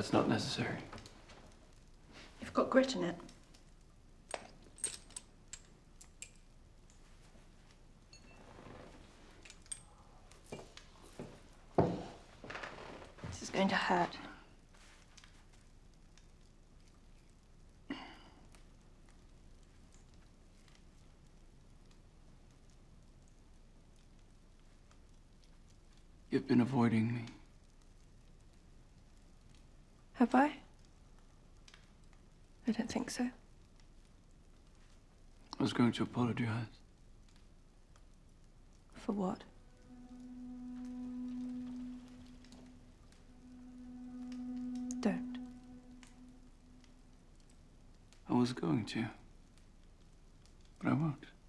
That's not necessary. You've got grit in it. This is going to hurt. You've been avoiding me. Have I? I don't think so. I was going to apologize. For what? Don't. I was going to, but I won't.